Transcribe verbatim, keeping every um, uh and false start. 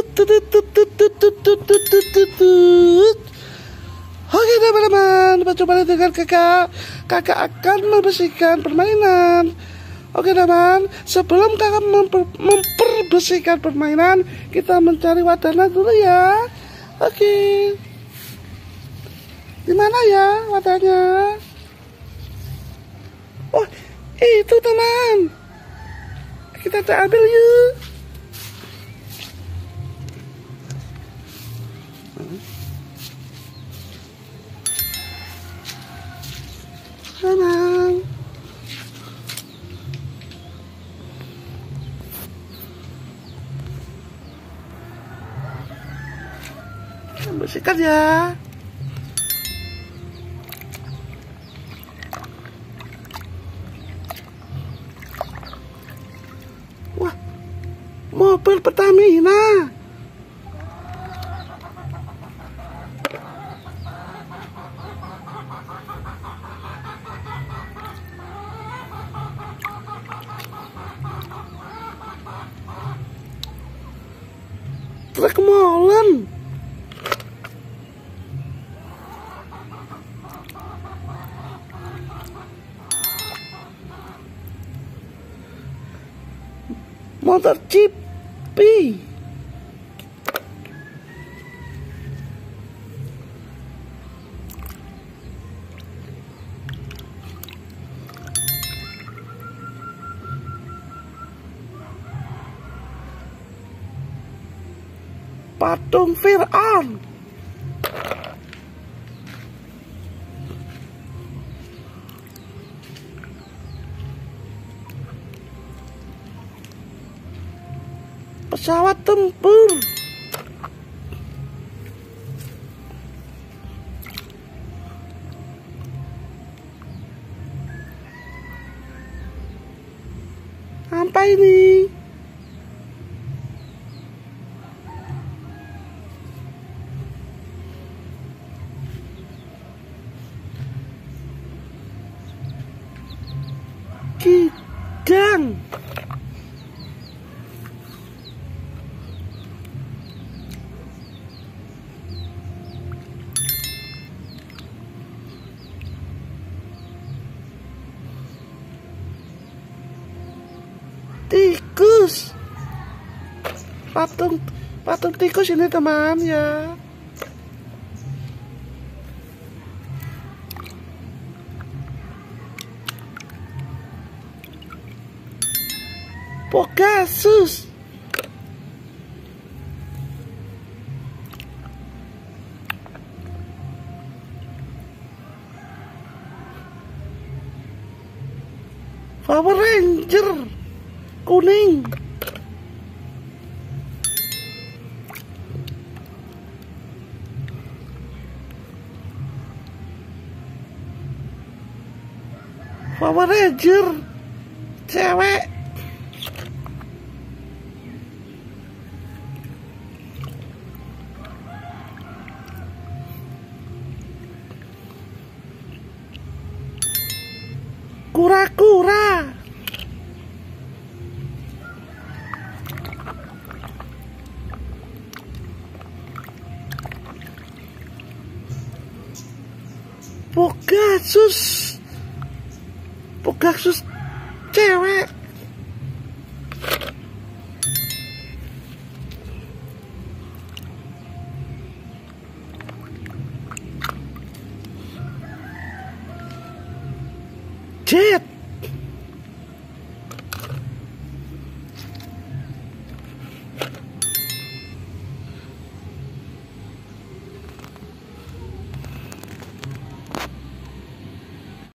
Tutut, tutut, tutut, tutut, tutut, tutut. Oke teman-teman, coba dengar kakak. Kakak akan membersihkan permainan. Oke teman, sebelum kakak memper, memperbersihkan permainan, kita mencari wadahnya dulu ya. Oke, di mana ya wadahnya? Oh, itu teman, kita ambil yuk. Tenang. Bersihkan ya. Wah, mobil Pertamina. Truk molen. Motor Cipi. Patung Fir'aun. Pesawat tempur. Apa ini? Kidang. Tikus. Patung patung tikus ini teman ya. Pegasus. Power Ranger kuning. Power Ranger cewek. Kura-kura. Pegasus. Pegasus cewek. Jet.